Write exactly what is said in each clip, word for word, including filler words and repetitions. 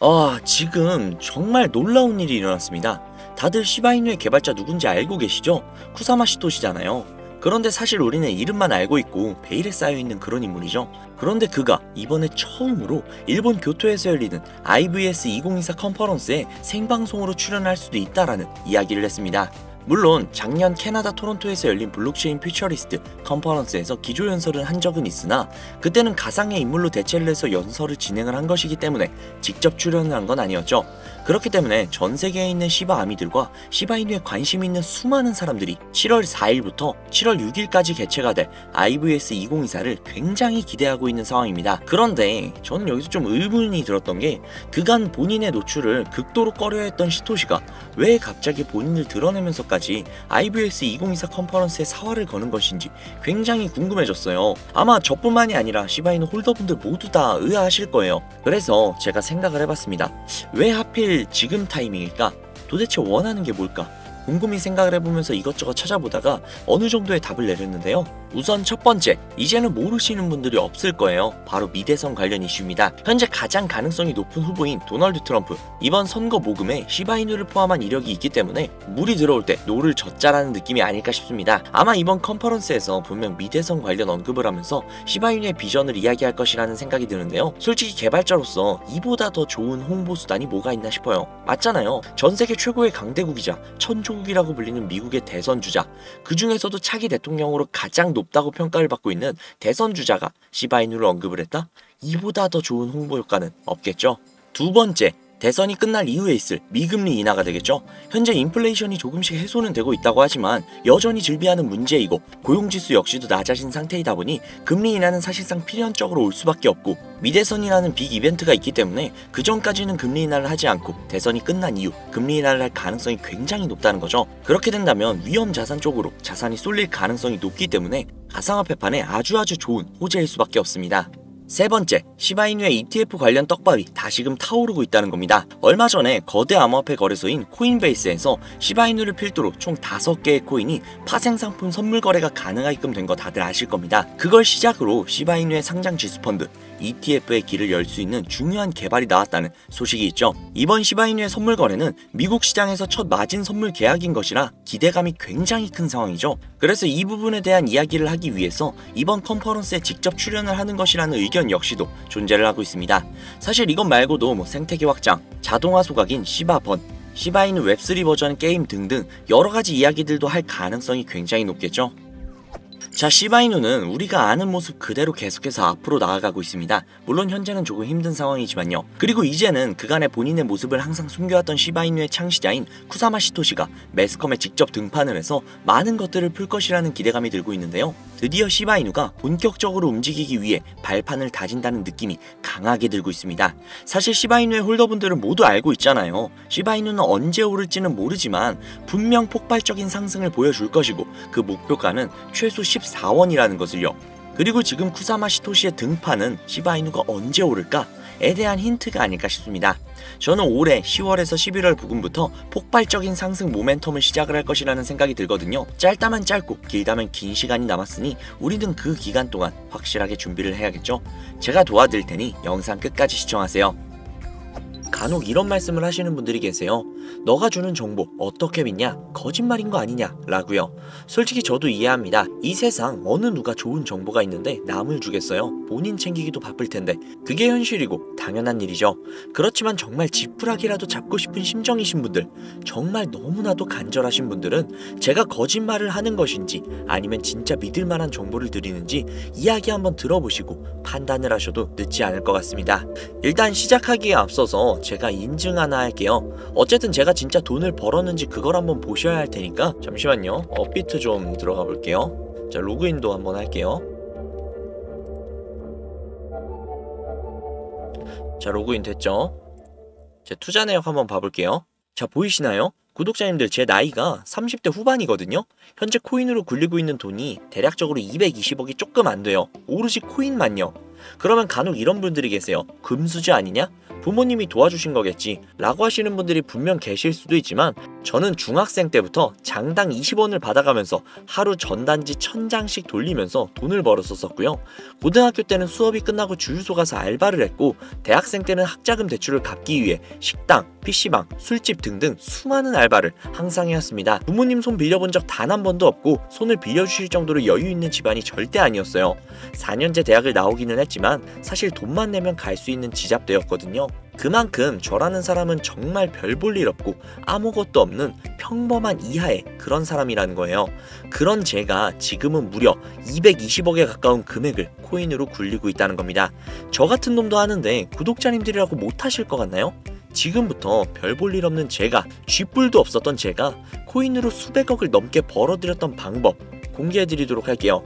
아, 지금 정말 놀라운 일이 일어났습니다. 다들 시바이누의 개발자 누군지 알고 계시죠? 쿠사마 시토시잖아요. 그런데 사실 우리는 이름만 알고 있고 베일에 쌓여있는 그런 인물이죠. 그런데 그가 이번에 처음으로 일본 교토에서 열리는 아이브이에스 이천이십사 컨퍼런스에 생방송으로 출연할 수도 있다라는 이야기를 했습니다. 물론 작년 캐나다 토론토에서 열린 블록체인 퓨처리스트 컨퍼런스에서 기조연설을 한 적은 있으나 그때는 가상의 인물로 대체를 해서 연설을 진행을 한 것이기 때문에 직접 출연을 한 건 아니었죠. 그렇기 때문에 전 세계에 있는 시바 아미들과 시바이누에 관심 있는 수많은 사람들이 칠월 사일부터 칠월 육일까지 개최가 될 아이브이에스 이천이십사를 굉장히 기대하고 있는 상황입니다. 그런데 저는 여기서 좀 의문이 들었던 게 그간 본인의 노출을 극도로 꺼려했던 시토시가 왜 갑자기 본인을 드러내면서까지 아이브이에스 이천이십사 컨퍼런스에 사활을 거는 것인지 굉장히 궁금해졌어요. 아마 저뿐만이 아니라 시바이누 홀더분들 모두 다 의아하실 거예요. 그래서 제가 생각을 해봤습니다. 왜 하필 지금 타이밍일까? 도대체 원하는 게 뭘까? 곰곰이 생각을 해보면서 이것저것 찾아보다가 어느 정도의 답을 내렸는데요. 우선 첫 번째, 이제는 모르시는 분들이 없을 거예요. 바로 미대선 관련 이슈입니다. 현재 가장 가능성이 높은 후보인 도널드 트럼프, 이번 선거 모금에 시바이누를 포함한 이력이 있기 때문에 물이 들어올 때 노를 젓자라는 느낌이 아닐까 싶습니다. 아마 이번 컨퍼런스에서 분명 미대선 관련 언급을 하면서 시바이누의 비전을 이야기할 것이라는 생각이 드는데요. 솔직히 개발자로서 이보다 더 좋은 홍보 수단이 뭐가 있나 싶어요. 맞잖아요. 전세계 최고의 강대국이자 천조국이라고 불리는 미국의 대선 주자, 그 중에서도 차기 대통령으로 가장 높다고 평가를 받고 있는 대선 주자가 시바이누를 언급을 했다? 이보다 더 좋은 홍보 효과는 없겠죠. 두 번째, 대선이 끝날 이후에 있을 미금리 인하가 되겠죠. 현재 인플레이션이 조금씩 해소는 되고 있다고 하지만 여전히 즐비하는 문제이고 고용지수 역시도 낮아진 상태이다 보니 금리 인하는 사실상 필연적으로 올 수밖에 없고, 미대선이라는 빅 이벤트가 있기 때문에 그 전까지는 금리 인하를 하지 않고 대선이 끝난 이후 금리 인하를 할 가능성이 굉장히 높다는 거죠. 그렇게 된다면 위험 자산 쪽으로 자산이 쏠릴 가능성이 높기 때문에 가상화폐판에 아주 아주 좋은 호재일 수밖에 없습니다. 세 번째, 시바이누의 이티에프 관련 떡밥이 다시금 타오르고 있다는 겁니다. 얼마 전에 거대 암호화폐 거래소인 코인베이스에서 시바이누를 필두로 총 다섯 개의 코인이 파생상품 선물 거래가 가능하게끔 된 거 다들 아실 겁니다. 그걸 시작으로 시바이누의 상장 지수펀드 이티에프의 길을 열 수 있는 중요한 개발이 나왔다는 소식이 있죠. 이번 시바이누의 선물 거래는 미국 시장에서 첫 마진 선물 계약인 것이라 기대감이 굉장히 큰 상황이죠. 그래서 이 부분에 대한 이야기를 하기 위해서 이번 컨퍼런스에 직접 출연을 하는 것이라는 의견 역시도 존재를 하고 있습니다. 사실 이것 말고도 뭐 생태계 확장, 자동화 소각인 시바번, 시바이누 웹쓰리 버전 게임 등등 여러가지 이야기들도 할 가능성이 굉장히 높겠죠. 자, 시바이누는 우리가 아는 모습 그대로 계속해서 앞으로 나아가고 있습니다. 물론 현재는 조금 힘든 상황이지만요. 그리고 이제는 그간의 본인의 모습을 항상 숨겨왔던 시바이누의 창시자인 쿠사마 시토시가 매스컴에 직접 등판을 해서 많은 것들을 풀 것이라는 기대감이 들고 있는데요. 드디어 시바이누가 본격적으로 움직이기 위해 발판을 다진다는 느낌이 강하게 들고 있습니다. 사실 시바이누의 홀더분들은 모두 알고 있잖아요. 시바이누는 언제 오를지는 모르지만 분명 폭발적인 상승을 보여줄 것이고 그 목표가는 최소 십사 원이라는 것을요. 그리고 지금 쿠사마 시토시의 등판은 시바이누가 언제 오를까에 대한 힌트가 아닐까 싶습니다. 저는 올해 시월에서 십일월 부근부터 폭발적인 상승 모멘텀을 시작을 할 것이라는 생각이 들거든요. 짧다면 짧고 길다면 긴 시간이 남았으니 우리는 그 기간 동안 확실하게 준비를 해야겠죠. 제가 도와드릴 테니 영상 끝까지 시청하세요. 간혹 이런 말씀을 하시는 분들이 계세요. 너가 주는 정보 어떻게 믿냐? 거짓말인 거 아니냐? 라고요. 솔직히 저도 이해합니다. 이 세상 어느 누가 좋은 정보가 있는데 남을 주겠어요? 본인 챙기기도 바쁠 텐데. 그게 현실이고 당연한 일이죠. 그렇지만 정말 지푸라기라도 잡고 싶은 심정이신 분들, 정말 너무나도 간절하신 분들은 제가 거짓말을 하는 것인지 아니면 진짜 믿을 만한 정보를 드리는지 이야기 한번 들어보시고 판단을 하셔도 늦지 않을 것 같습니다. 일단 시작하기에 앞서서 제가 인증 하나 할게요. 어쨌든 제가 진짜 돈을 벌었는지 그걸 한번 보셔야 할 테니까 잠시만요. 업비트 좀 들어가 볼게요. 자, 로그인도 한번 할게요. 자, 로그인 됐죠? 제 투자 내역 한번 봐볼게요. 자, 보이시나요? 구독자님들, 제 나이가 삼십 대 후반이거든요. 현재 코인으로 굴리고 있는 돈이 대략적으로 이백이십억이 조금 안 돼요. 오로지 코인만요. 그러면 간혹 이런 분들이 계세요. 금수저 아니냐? 부모님이 도와주신 거겠지 라고 하시는 분들이 분명 계실 수도 있지만, 저는 중학생 때부터 장당 이십 원을 받아가면서 하루 전단지 천 장씩 돌리면서 돈을 벌었었고요. 고등학교 때는 수업이 끝나고 주유소 가서 알바를 했고, 대학생 때는 학자금 대출을 갚기 위해 식당, 피시방, 술집 등등 수많은 알바를 항상 해왔습니다. 부모님 손 빌려본 적 단 한 번도 없고 손을 빌려주실 정도로 여유 있는 집안이 절대 아니었어요. 사 년제 대학을 나오기는 했지만 사실 돈만 내면 갈 수 있는 지잡대였거든요. 그만큼 저라는 사람은 정말 별 볼 일 없고 아무것도 없는 평범한 이하의 그런 사람이라는 거예요. 그런 제가 지금은 무려 이백이십억에 가까운 금액을 코인으로 굴리고 있다는 겁니다. 저 같은 놈도 하는데 구독자님들이라고 못하실 것 같나요? 지금부터 별 볼 일 없는 제가, 쥐뿔도 없었던 제가 코인으로 수백억을 넘게 벌어들였던 방법 공개해드리도록 할게요.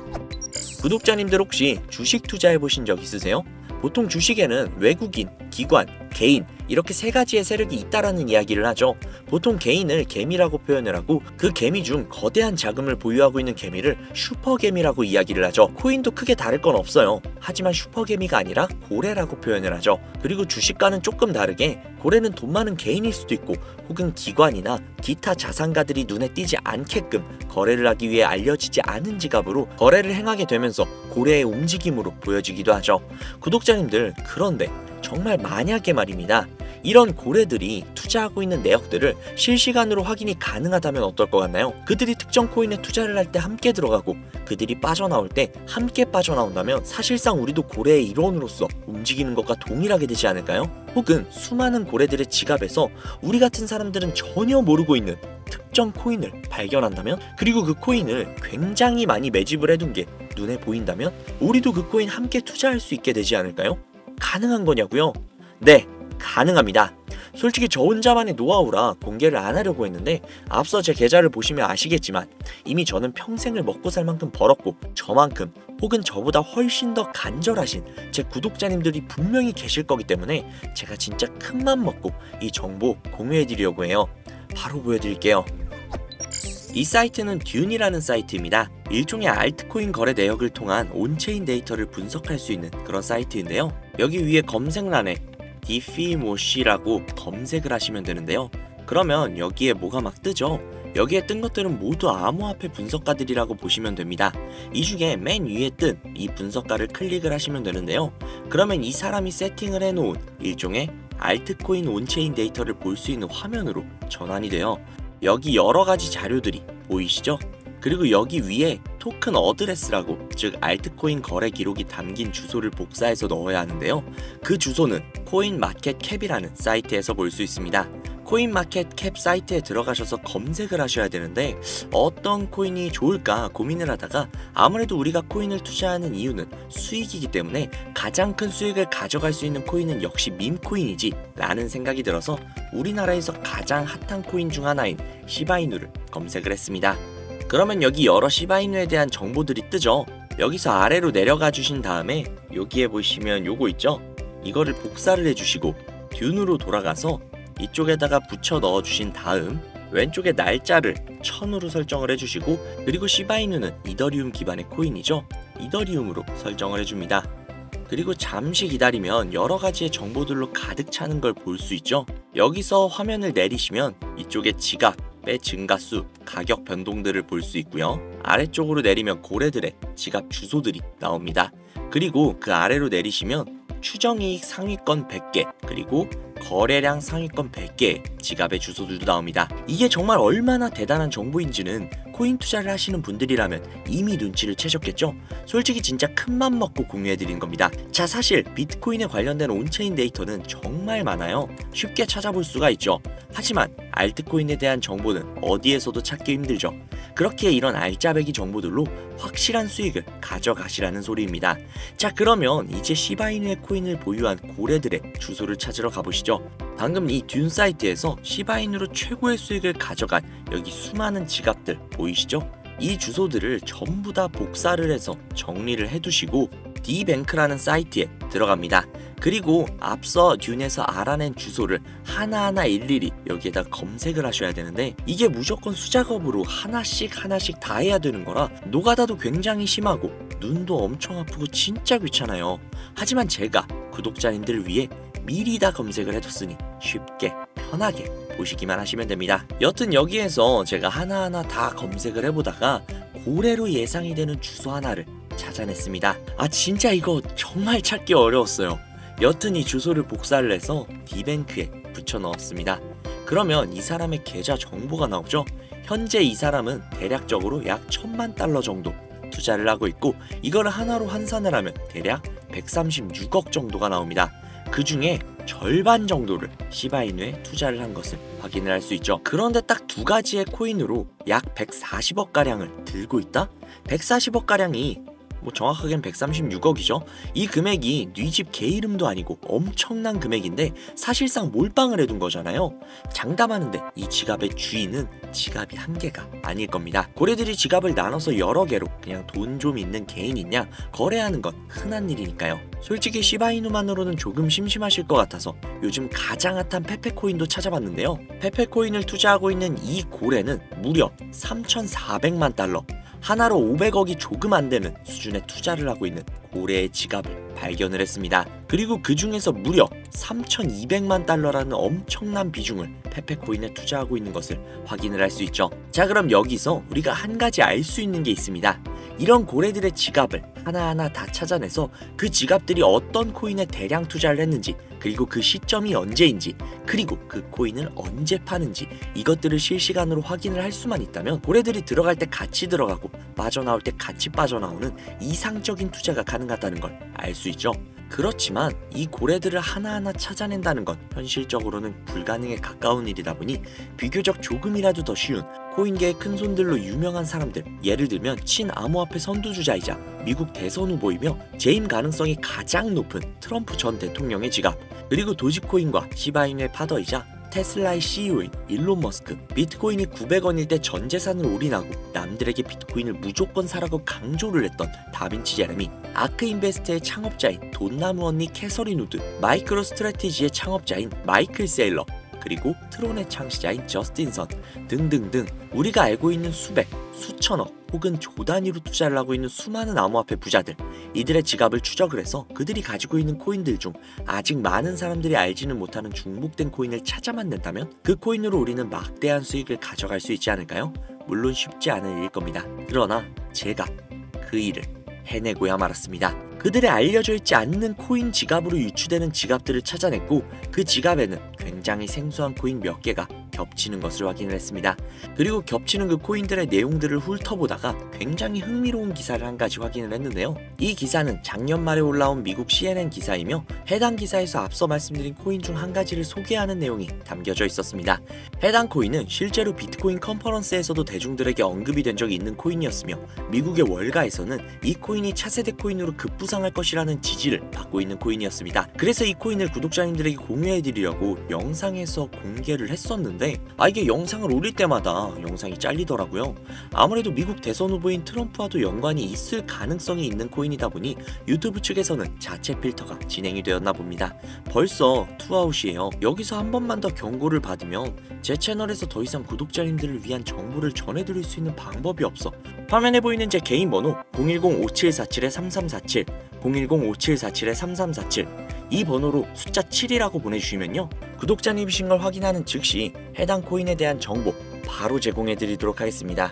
구독자님들 혹시 주식 투자해보신 적 있으세요? 보통 주식에는 외국인, 기관, 개인 이렇게 세 가지의 세력이 있다라는 이야기를 하죠. 보통 개인을 개미라고 표현을 하고, 그 개미 중 거대한 자금을 보유하고 있는 개미를 슈퍼개미라고 이야기를 하죠. 코인도 크게 다를 건 없어요. 하지만 슈퍼개미가 아니라 고래라고 표현을 하죠. 그리고 주식과는 조금 다르게 고래는 돈 많은 개인일 수도 있고, 혹은 기관이나 기타 자산가들이 눈에 띄지 않게끔 거래를 하기 위해 알려지지 않은 지갑으로 거래를 행하게 되면서 고래의 움직임으로 보여지기도 하죠. 구독자님들, 그런데 정말 만약에 말입니다, 이런 고래들이 투자하고 있는 내역들을 실시간으로 확인이 가능하다면 어떨 것 같나요? 그들이 특정 코인에 투자를 할 때 함께 들어가고 그들이 빠져나올 때 함께 빠져나온다면 사실상 우리도 고래의 일원으로서 움직이는 것과 동일하게 되지 않을까요? 혹은 수많은 고래들의 지갑에서 우리 같은 사람들은 전혀 모르고 있는 특정 코인을 발견한다면, 그리고 그 코인을 굉장히 많이 매집을 해둔 게 눈에 보인다면 우리도 그 코인 함께 투자할 수 있게 되지 않을까요? 가능한 거냐고요? 네, 가능합니다. 솔직히 저 혼자만의 노하우라 공개를 안 하려고 했는데, 앞서 제 계좌를 보시면 아시겠지만 이미 저는 평생을 먹고 살 만큼 벌었고, 저만큼 혹은 저보다 훨씬 더 간절하신 제 구독자님들이 분명히 계실 거기 때문에 제가 진짜 큰맘 먹고 이 정보 공유해드리려고 해요. 바로 보여드릴게요. 이 사이트는 듄이라는 사이트입니다. 일종의 알트코인 거래 내역을 통한 온체인 데이터를 분석할 수 있는 그런 사이트인데요. 여기 위에 검색란에 디피모시라고 검색을 하시면 되는데요. 그러면 여기에 뭐가 막 뜨죠? 여기에 뜬 것들은 모두 암호화폐 분석가들이라고 보시면 됩니다. 이 중에 맨 위에 뜬 이 분석가를 클릭을 하시면 되는데요. 그러면 이 사람이 세팅을 해놓은 일종의 알트코인 온체인 데이터를 볼 수 있는 화면으로 전환이 돼요. 여기 여러가지 자료들이 보이시죠? 그리고 여기 위에 토큰 어드레스라고, 즉 알트코인 거래 기록이 담긴 주소를 복사해서 넣어야 하는데요. 그 주소는 코인마켓캡이라는 사이트에서 볼 수 있습니다. 코인마켓캡 사이트에 들어가셔서 검색을 하셔야 되는데, 어떤 코인이 좋을까 고민을 하다가 아무래도 우리가 코인을 투자하는 이유는 수익이기 때문에 가장 큰 수익을 가져갈 수 있는 코인은 역시 밈코인이지 라는 생각이 들어서 우리나라에서 가장 핫한 코인 중 하나인 시바이누를 검색을 했습니다. 그러면 여기 여러 시바이누에 대한 정보들이 뜨죠. 여기서 아래로 내려가 주신 다음에 여기에 보시면 요거 있죠? 이거를 복사를 해주시고 듄으로 돌아가서 이쪽에다가 붙여 넣어 주신 다음 왼쪽에 날짜를 천으로 설정을 해주시고, 그리고 시바이누는 이더리움 기반의 코인이죠. 이더리움으로 설정을 해줍니다. 그리고 잠시 기다리면 여러가지의 정보들로 가득 차는 걸 볼 수 있죠. 여기서 화면을 내리시면 이쪽에 지갑의 증가수, 가격 변동들을 볼 수 있고요. 아래쪽으로 내리면 고래들의 지갑 주소들이 나옵니다. 그리고 그 아래로 내리시면 추정이익 상위권 백 개, 그리고 거래량 상위권 백 개의 지갑의 주소들도 나옵니다. 이게 정말 얼마나 대단한 정보인지는 코인 투자를 하시는 분들이라면 이미 눈치를 채셨겠죠? 솔직히 진짜 큰맘 먹고 공유해드린 겁니다. 자, 사실 비트코인에 관련된 온체인 데이터는 정말 많아요. 쉽게 찾아볼 수가 있죠. 하지만 알트코인에 대한 정보는 어디에서도 찾기 힘들죠. 그렇기에 이런 알짜배기 정보들로 확실한 수익을 가져가시라는 소리입니다. 자, 그러면 이제 시바이누의 코인을 보유한 고래들의 주소를 찾으러 가보시죠. 방금 이 듄 사이트에서 시바이누로 최고의 수익을 가져간 여기 수많은 지갑들 보이시죠? 이 주소들을 전부 다 복사를 해서 정리를 해두시고 디뱅크라는 사이트에 들어갑니다. 그리고 앞서 듄에서 알아낸 주소를 하나하나 일일이 여기에다 검색을 하셔야 되는데, 이게 무조건 수작업으로 하나씩 하나씩 다 해야 되는 거라 노가다도 굉장히 심하고 눈도 엄청 아프고 진짜 귀찮아요. 하지만 제가 구독자님들을 위해 미리 다 검색을 해뒀으니 쉽게 편하게 보시기만 하시면 됩니다. 여튼 여기에서 제가 하나하나 다 검색을 해보다가 고래로 예상이 되는 주소 하나를 찾아냈습니다. 아 진짜 이거 정말 찾기 어려웠어요. 여튼 이 주소를 복사를 해서 디뱅크에 붙여 넣었습니다. 그러면 이 사람의 계좌 정보가 나오죠. 현재 이 사람은 대략적으로 약 천만 달러 정도 투자를 하고 있고 이걸 하나로 환산을 하면 대략 백삼십육억 정도가 나옵니다. 그 중에 절반 정도를 시바이누에 투자를 한 것을 확인을 할 수 있죠. 그런데 딱 두 가지의 코인으로 약 백사십억 가량을 들고 있다? 백사십억 가량이 뭐 정확하게는 백삼십육억이죠. 이 금액이 네 집 개 이름도 아니고 엄청난 금액인데 사실상 몰빵을 해둔 거잖아요. 장담하는데 이 지갑의 주인은 지갑이 한 개가 아닐 겁니다. 고래들이 지갑을 나눠서 여러 개로 그냥 돈 좀 있는 개인 있냐 거래하는 건 흔한 일이니까요. 솔직히 시바이누만으로는 조금 심심하실 것 같아서 요즘 가장 핫한 페페코인도 찾아봤는데요. 페페코인을 투자하고 있는 이 고래는 무려 삼천사백만 달러, 하나로 오백억이 조금 안 되는 수준의 투자를 하고 있는 고래의 지갑을 발견을 했습니다. 그리고 그 중에서 무려 삼천이백만 달러라는 엄청난 비중을 페페코인에 투자하고 있는 것을 확인을 할 수 있죠. 자, 그럼 여기서 우리가 한 가지 알 수 있는 게 있습니다. 이런 고래들의 지갑을 하나하나 다 찾아내서 그 지갑들이 어떤 코인에 대량 투자를 했는지, 그리고 그 시점이 언제인지, 그리고 그 코인을 언제 파는지 이것들을 실시간으로 확인을 할 수만 있다면 고래들이 들어갈 때 같이 들어가고 빠져나올 때 같이 빠져나오는 이상적인 투자가 가능하다는 걸 알 수 있죠. 그렇지만 이 고래들을 하나하나 찾아낸다는 건 현실적으로는 불가능에 가까운 일이다 보니 비교적 조금이라도 더 쉬운 코인계의 큰손들로 유명한 사람들, 예를 들면 친암호화폐 선두주자이자 미국 대선 후보이며 재임 가능성이 가장 높은 트럼프 전 대통령의 지갑, 그리고 도지코인과 시바이누의 파더이자 테슬라의 씨이오인 일론 머스크, 비트코인이 구백 원일 때 전 재산을 올인하고 남들에게 비트코인을 무조건 사라고 강조를 했던 다빈치 제레미, 아크인베스트의 창업자인 돈나무 언니 캐서린 우드, 마이크로 스트래티지의 창업자인 마이클 세일러, 그리고 트론의 창시자인 저스틴 선 등등등 우리가 알고 있는 수백, 수천억 혹은 조 단위로 투자를 하고 있는 수많은 암호화폐 부자들, 이들의 지갑을 추적을 해서 그들이 가지고 있는 코인들 중 아직 많은 사람들이 알지는 못하는 중복된 코인을 찾아만 낸다면 그 코인으로 우리는 막대한 수익을 가져갈 수 있지 않을까요? 물론 쉽지 않은 일일 겁니다. 그러나 제가 그 일을 해내고야 말았습니다. 그들의 알려져 있지 않는 코인 지갑으로 유추되는 지갑들을 찾아냈고 그 지갑에는 굉장히 생소한 코인 몇 개가 겹치는 것을 확인을 했습니다. 그리고 겹치는 그 코인들의 내용들을 훑어보다가 굉장히 흥미로운 기사를 한 가지 확인을 했는데요. 이 기사는 작년 말에 올라온 미국 씨엔엔 기사이며 해당 기사에서 앞서 말씀드린 코인 중 한 가지를 소개하는 내용이 담겨져 있었습니다. 해당 코인은 실제로 비트코인 컨퍼런스에서도 대중들에게 언급이 된 적이 있는 코인이었으며 미국의 월가에서는 이 코인이 차세대 코인으로 급부상할 것이라는 지지를 받고 있는 코인이었습니다. 그래서 이 코인을 구독자님들에게 공유해드리려고 영상에서 공개를 했었는데 아 이게 영상을 올릴 때마다 영상이 잘리더라고요. 아무래도 미국 대선 후보인 트럼프와도 연관이 있을 가능성이 있는 코인이다 보니 유튜브 측에서는 자체 필터가 진행이 되었나 봅니다. 벌써 투아웃이에요. 여기서 한 번만 더 경고를 받으면 제 채널에서 더 이상 구독자님들을 위한 정보를 전해드릴 수 있는 방법이 없어 화면에 보이는 제 개인 번호 공일공 오칠사칠 삼삼사칠 공일공 오칠사칠 삼삼사칠 이 번호로 숫자 칠이라고 보내주시면요 구독자님이신 걸 확인하는 즉시 해당 코인에 대한 정보 바로 제공해드리도록 하겠습니다.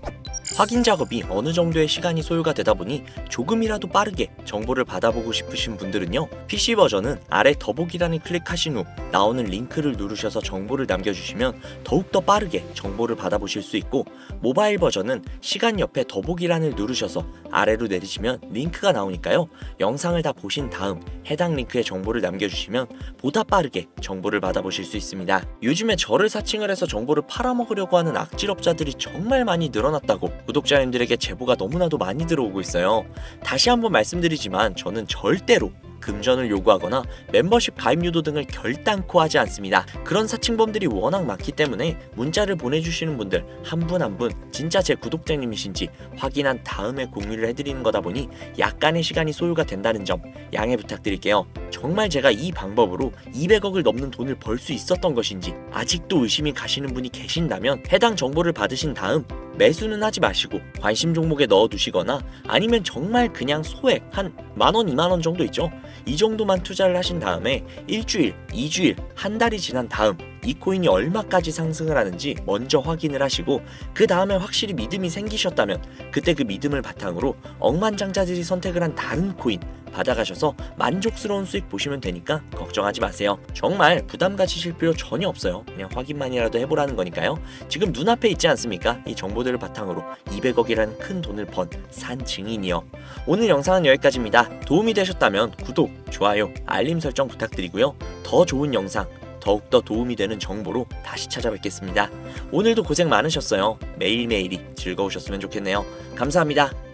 확인 작업이 어느 정도의 시간이 소요가 되다 보니 조금이라도 빠르게 정보를 받아보고 싶으신 분들은요 피씨 버전은 아래 더보기란을 클릭하신 후 나오는 링크를 누르셔서 정보를 남겨주시면 더욱더 빠르게 정보를 받아보실 수 있고, 모바일 버전은 시간 옆에 더보기란을 누르셔서 아래로 내리시면 링크가 나오니까요 영상을 다 보신 다음 해당 링크에 정보를 남겨주시면 보다 빠르게 정보를 받아보실 수 있습니다. 요즘에 저를 사칭을 해서 정보를 팔아먹으려고 하는 악질업자들이 정말 많이 늘어났다고 구독자님들에게 제보가 너무나도 많이 들어오고 있어요. 다시 한번 말씀드리지만 저는 절대로 금전을 요구하거나 멤버십 가입 유도 등을 결단코 하지 않습니다. 그런 사칭범들이 워낙 많기 때문에 문자를 보내주시는 분들 한 분 한 분 진짜 제 구독자님이신지 확인한 다음에 공유를 해드리는 거다 보니 약간의 시간이 소요가 된다는 점 양해 부탁드릴게요. 정말 제가 이 방법으로 이백억을 넘는 돈을 벌 수 있었던 것인지 아직도 의심이 가시는 분이 계신다면 해당 정보를 받으신 다음 매수는 하지 마시고 관심 종목에 넣어두시거나 아니면 정말 그냥 소액 한 만원, 이만원 정도 있죠? 이 정도만 투자를 하신 다음에 일주일, 이주일, 한 달이 지난 다음 이 코인이 얼마까지 상승을 하는지 먼저 확인을 하시고 그 다음에 확실히 믿음이 생기셨다면 그때 그 믿음을 바탕으로 억만장자들이 선택을 한 다른 코인 받아가셔서 만족스러운 수익 보시면 되니까 걱정하지 마세요. 정말 부담 가지실 필요 전혀 없어요. 그냥 확인만이라도 해보라는 거니까요. 지금 눈앞에 있지 않습니까? 이 정보들을 바탕으로 이백억이라는 큰 돈을 번 산 증인이요. 오늘 영상은 여기까지입니다. 도움이 되셨다면 구독, 좋아요, 알림 설정 부탁드리고요. 더 좋은 영상, 더욱더 도움이 되는 정보로 다시 찾아뵙겠습니다. 오늘도 고생 많으셨어요. 매일매일이 즐거우셨으면 좋겠네요. 감사합니다.